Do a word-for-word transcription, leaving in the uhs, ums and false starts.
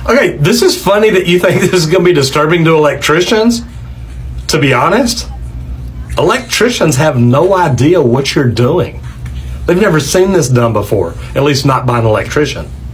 Okay, this is funny that you think this is going to be disturbing to electricians. To be honest, electricians have no idea what you're doing. They've never seen this done before, at least not by an electrician.